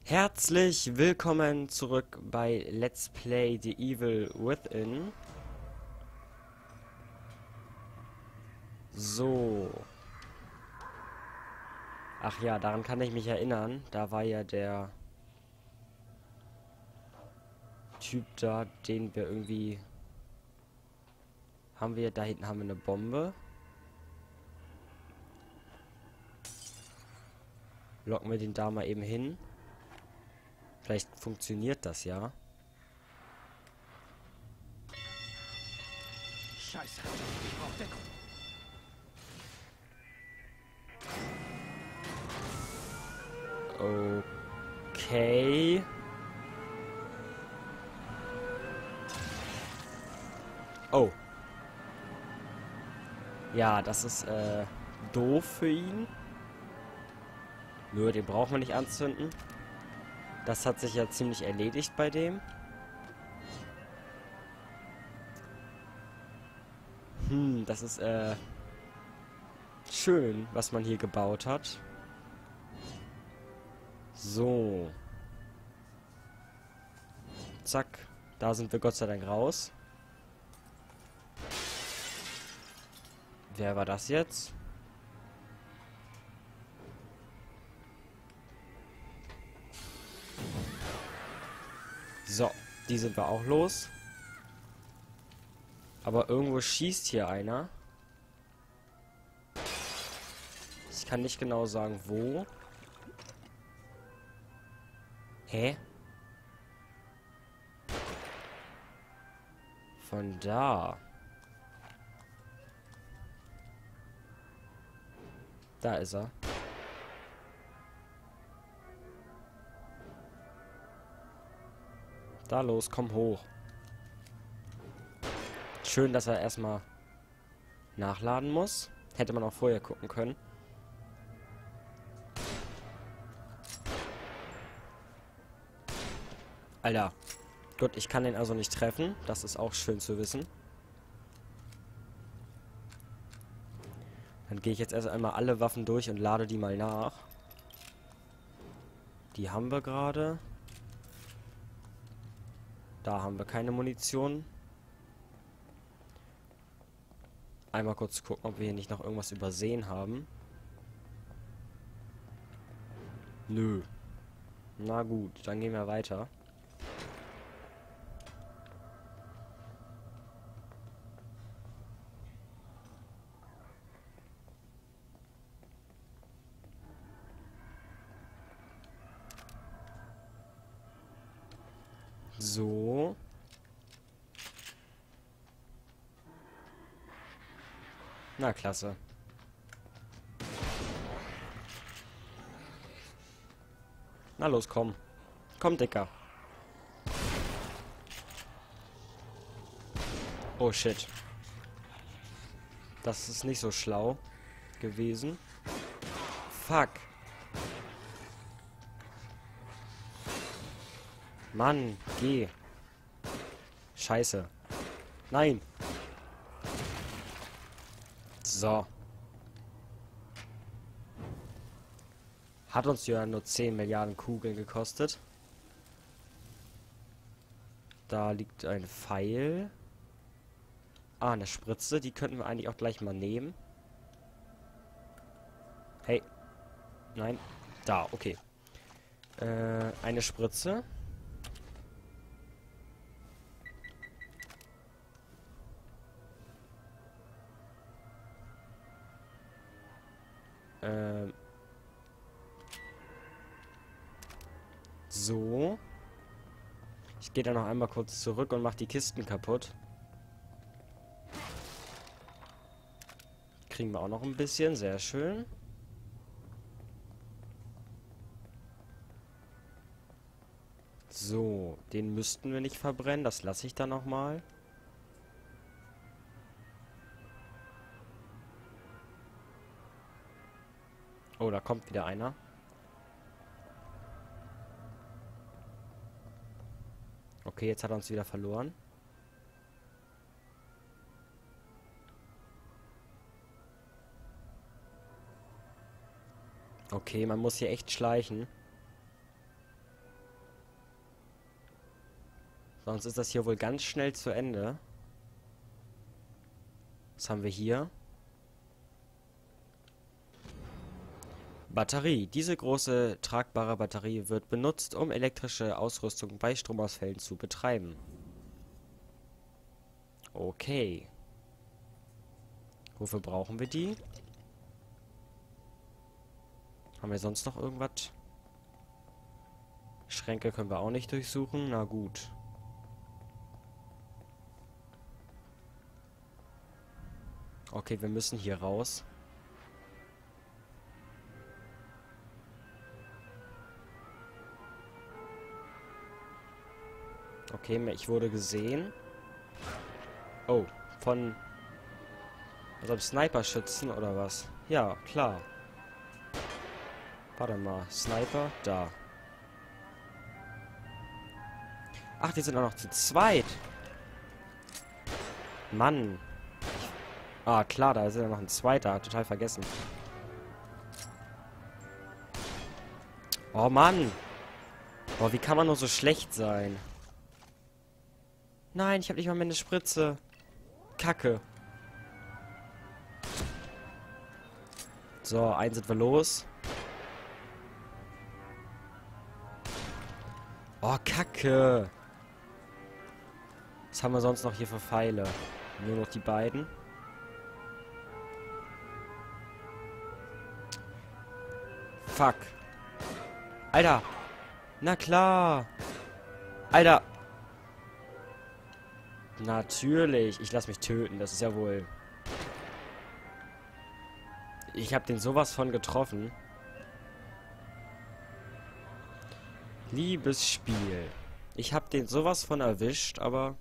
Herzlich willkommen zurück bei Let's Play The Evil Within. So. Ach ja, daran kann ich mich erinnern. Da war ja der Typ da, den wir irgendwie... Da hinten haben wir eine Bombe. Locken wir den da mal eben hin. Vielleicht funktioniert das ja. Scheiße, ich brauch Deckung. Okay. Oh. Ja, das ist doof für ihn. Nur, den brauchen wir nicht anzünden. Das hat sich ja ziemlich erledigt bei dem. Das ist schön, was man hier gebaut hat. So. Zack. Da sind wir Gott sei Dank raus. Wer war das jetzt? So, die sind wir auch los. Aber irgendwo schießt hier einer. Ich kann nicht genau sagen, wo. Hä? Von da. Da ist er. Da los, komm hoch. Schön, dass er erstmal nachladen muss. Hätte man auch vorher gucken können. Alter. Gut, ich kann den also nicht treffen. Das ist auch schön zu wissen. Dann gehe ich jetzt erst einmal alle Waffen durch und lade die mal nach. Die haben wir gerade. Da haben wir keine Munition. Einmal kurz gucken, ob wir hier nicht noch irgendwas übersehen haben. Nö. Na gut, dann gehen wir weiter. So. Na, klasse. Na los, komm. Komm, Dicker. Oh, shit. Das ist nicht so schlau gewesen. Fuck. Mann, geh. Scheiße. Nein. So. Hat uns ja nur 10 Milliarden Kugeln gekostet. Da liegt ein Pfeil. Ah, eine Spritze. Die könnten wir eigentlich auch gleich mal nehmen. Hey. Nein. Da, okay. Eine Spritze. So. Ich gehe da noch einmal kurz zurück und mache die Kisten kaputt. Kriegen wir auch noch ein bisschen. Sehr schön. So. Den müssten wir nicht verbrennen. Das lasse ich dann nochmal. Oh, da kommt wieder einer. Okay, jetzt hat er uns wieder verloren. Okay, man muss hier echt schleichen. Sonst ist das hier wohl ganz schnell zu Ende. Was haben wir hier? Batterie. Diese große tragbare Batterie wird benutzt, um elektrische Ausrüstung bei Stromausfällen zu betreiben. Okay. Wofür brauchen wir die? Haben wir sonst noch irgendwas? Schränke können wir auch nicht durchsuchen. Na gut. Okay, wir müssen hier raus. Okay, ich wurde gesehen. Oh, von... Also Sniper-Schützen oder was? Ja, klar. Warte mal, Sniper, da. Ach, die sind auch noch zu zweit. Mann. Ah, klar, da ist ja noch ein zweiter. Total vergessen. Oh, Mann. Oh, wie kann man nur so schlecht sein? Nein, ich habe nicht mal mehr eine Spritze. Kacke. So, einen sind wir los. Oh, Kacke. Was haben wir sonst noch hier für Pfeile? Nur noch die beiden. Fuck. Alter. Na klar. Alter. Natürlich. Ich lasse mich töten. Das ist ja wohl... Ich habe den sowas von getroffen. Liebes Spiel. Ich habe den sowas von erwischt, aber...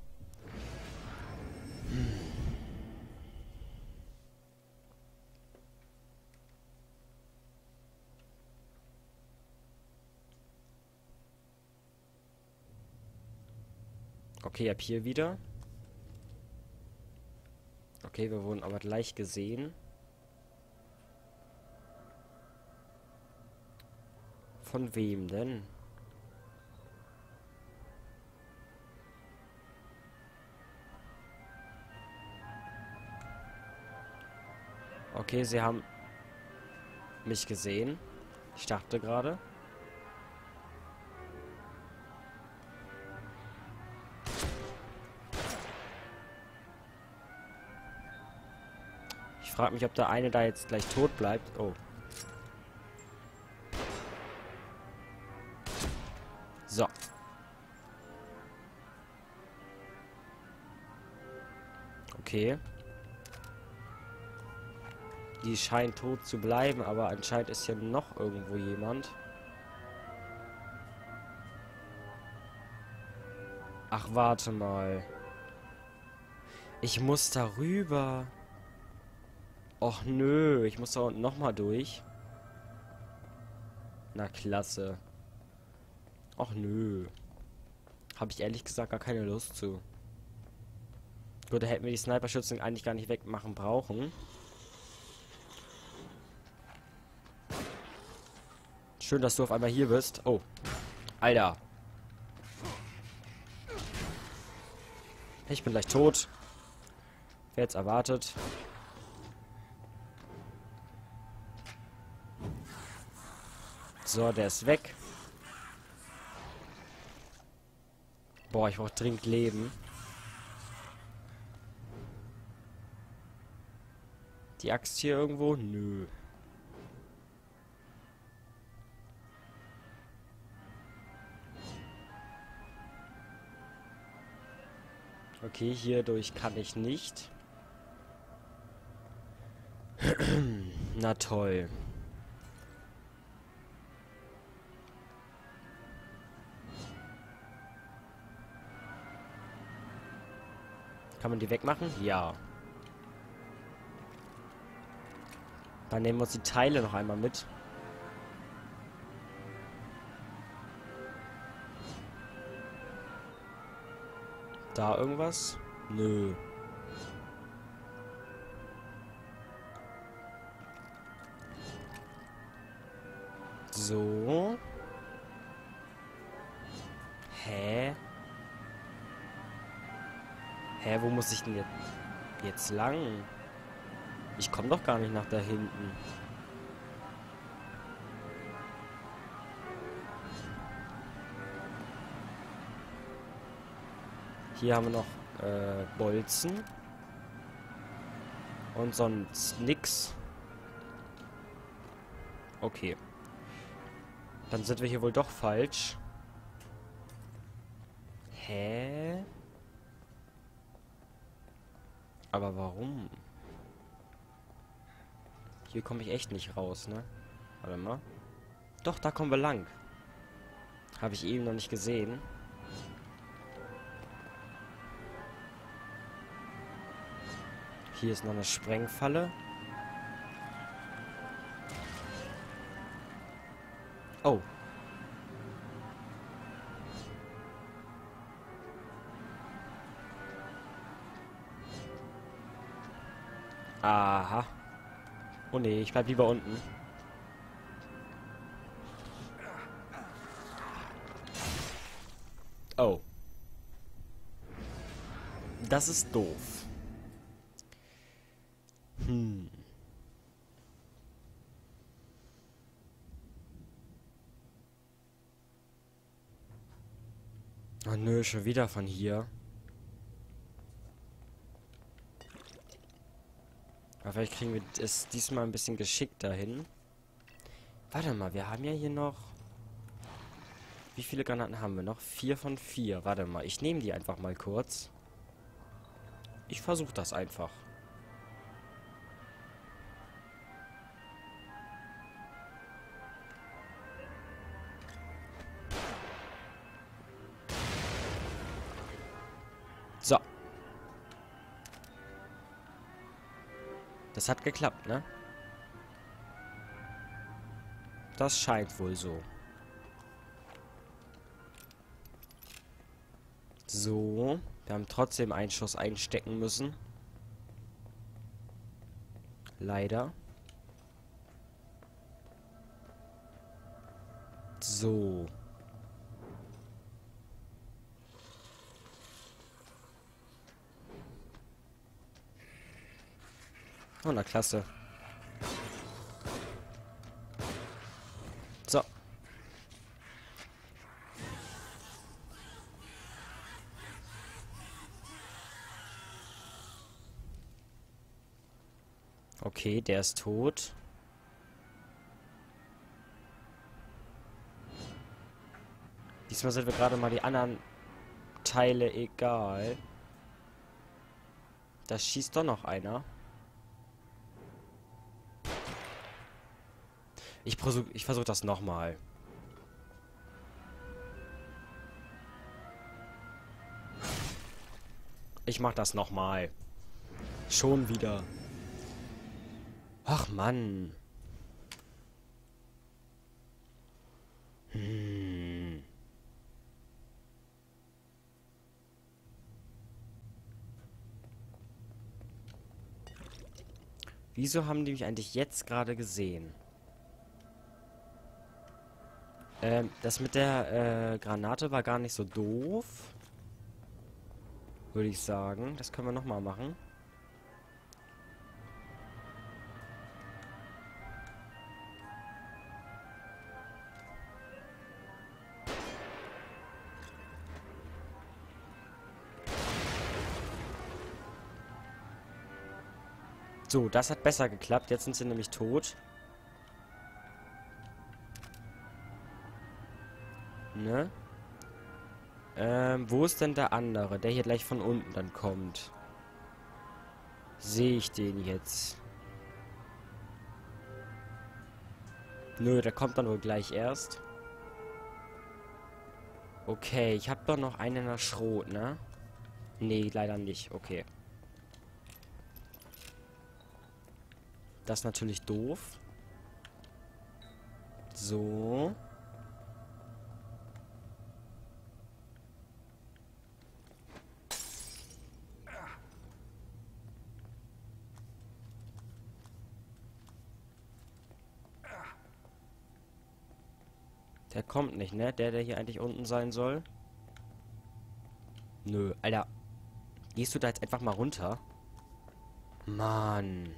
Okay, ab hier wieder. Okay, wir wurden aber gleich gesehen. Von wem denn? Okay, sie haben mich gesehen. Ich dachte gerade. Ich frage mich, ob der eine da jetzt gleich tot bleibt. Oh. So. Okay. Die scheint tot zu bleiben, aber anscheinend ist hier noch irgendwo jemand. Ach, warte mal. Ich muss da rüber. Och nö, ich muss da unten nochmal durch. Na klasse. Och nö. Habe ich ehrlich gesagt gar keine Lust zu. Gut, da hätten wir die Sniper-Schützen eigentlich gar nicht wegmachen brauchen. Schön, dass du auf einmal hier bist. Oh. Alter. Ich bin gleich tot. Wer jetzt erwartet. So, der ist weg. Boah, ich brauche dringend Leben. Die Axt hier irgendwo? Nö. Okay, hierdurch kann ich nicht. Na toll. Kann man die wegmachen? Ja. Dann nehmen wir uns die Teile noch einmal mit. Da irgendwas? Nö. So. Hä? Hä, wo muss ich denn jetzt lang? Ich komme doch gar nicht nach da hinten. Hier haben wir noch Bolzen. Und sonst nix. Okay. Dann sind wir hier wohl doch falsch. Hä? Aber warum? Hier komme ich echt nicht raus, ne? Warte mal. Doch, da kommen wir lang. Habe ich eben noch nicht gesehen. Hier ist noch eine Sprengfalle. Oh. Aha. Oh nee, ich bleib lieber unten. Oh. Das ist doof. Oh nö, schon wieder von hier. Aber vielleicht kriegen wir es diesmal ein bisschen geschickter hin. Warte mal, wir haben ja hier noch... Wie viele Granaten haben wir noch? 4 von 4. Warte mal, ich nehme die einfach mal kurz. Ich versuche das einfach. So. Das hat geklappt, ne? Das scheint wohl so. So. Wir haben trotzdem einen Schuss einstecken müssen. Leider. So. Oh, na klasse. So. Okay, der ist tot. Diesmal sind wir gerade mal die anderen Teile egal. Da schießt doch noch einer. Ich versuch das nochmal. Ich mach das nochmal. Schon wieder. Ach Mann. Wieso haben die mich eigentlich jetzt gerade gesehen? Das mit der Granate war gar nicht so doof. Würde ich sagen. Das können wir nochmal machen. So, das hat besser geklappt. Jetzt sind sie nämlich tot. Ne? Wo ist denn der andere? Der hier gleich von unten dann kommt. Sehe ich den jetzt? Nö, der kommt dann wohl gleich erst. Okay, ich habe doch noch einen in der Schrot, ne? Nee, leider nicht. Okay. Das ist natürlich doof. So. Der kommt nicht, ne? Der hier eigentlich unten sein soll. Nö, Alter. Gehst du da jetzt einfach mal runter? Mann.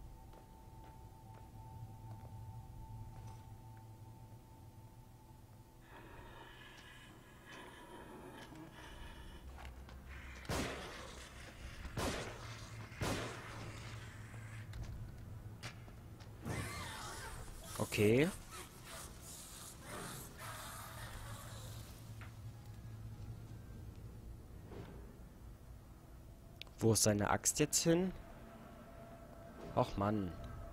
Okay. Wo ist seine Axt jetzt hin? Och Mann.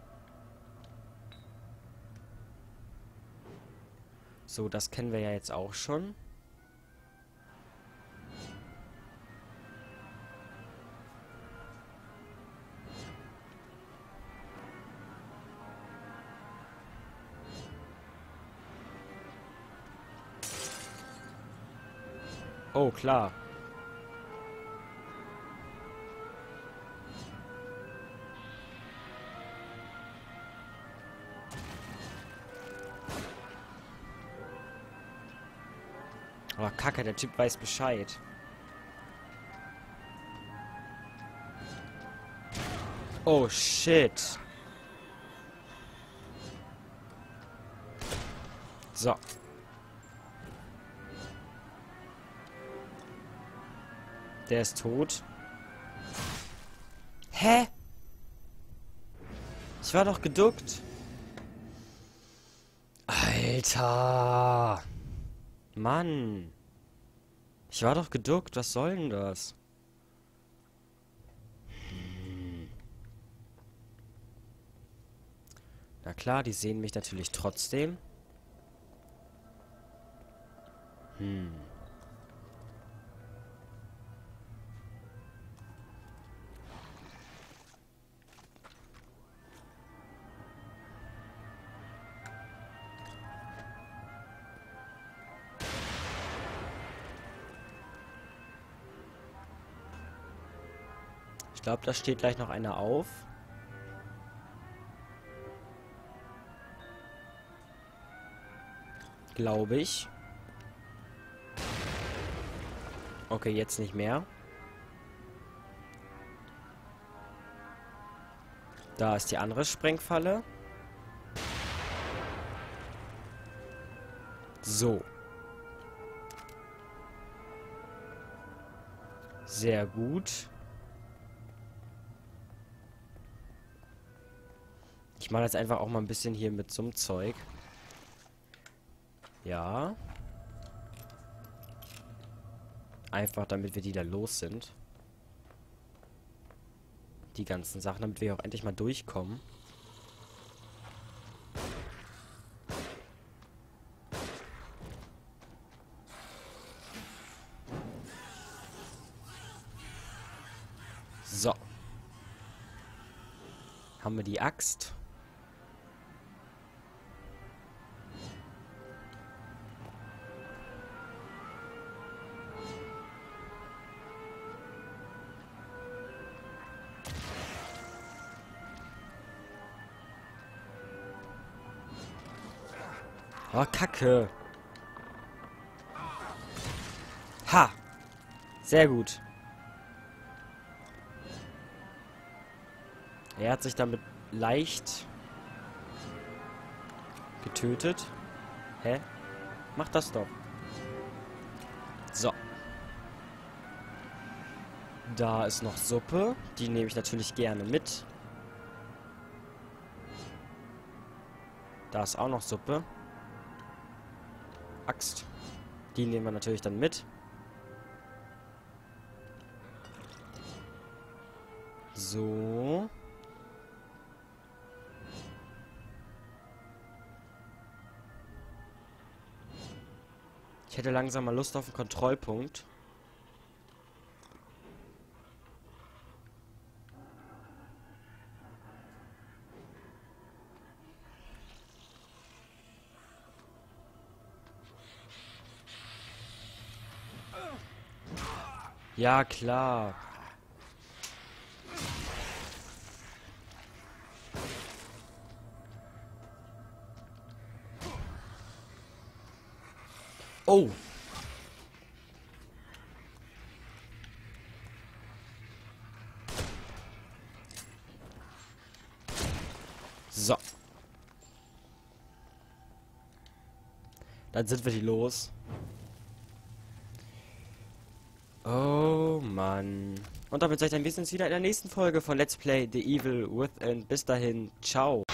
So, das kennen wir ja jetzt auch schon. Oh, klar. Aber Kacke, der Typ weiß Bescheid. Oh, shit. So. Der ist tot. Hä? Ich war doch geduckt. Alter. Mann. Ich war doch geduckt. Was soll denn das? Na klar, die sehen mich natürlich trotzdem. Ich glaube, da steht gleich noch einer auf. Glaube ich. Okay, jetzt nicht mehr. Da ist die andere Sprengfalle. So. Sehr gut. Ich mache jetzt einfach auch mal ein bisschen hier mit so einem Zeug. Ja. Einfach, damit wir die da los sind. Die ganzen Sachen, damit wir auch endlich mal durchkommen. So. Haben wir die Axt. Oh, Kacke. Ha. Sehr gut. Er hat sich damit leicht getötet. Hä? Mach das doch. So. Da ist noch Suppe. Die nehme ich natürlich gerne mit. Da ist auch noch Suppe. Axt. Die nehmen wir natürlich dann mit. So. Ich hätte langsam mal Lust auf einen Kontrollpunkt. Ja, klar. Oh. So. Dann sind wir die los. Oh Mann. Und damit seid ihr, wir sehen uns wieder in der nächsten Folge von Let's Play The Evil Within. Bis dahin, ciao.